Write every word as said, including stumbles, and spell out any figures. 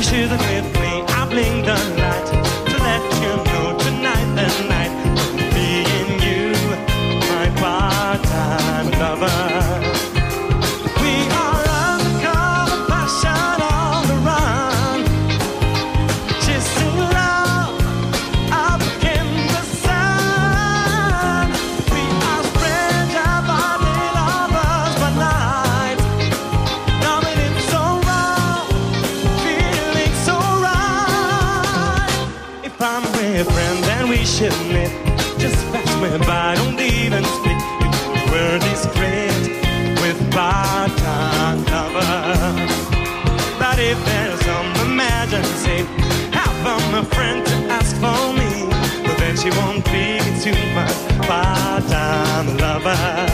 shouldn't with me. I blink the light to let you know tonight the night me and you, my part-time lover. We are undercover passion on the run, chasing love up in the sun. We are stranger body lovers by night, loving it so wrong, feeling so right. If I'm with a friend, then we should meet. Just pass me by, don't even speak. We're discreet with part-time lovers. But if there's some emergency, have a friend to ask for me. But then she won't be too much part-time lover.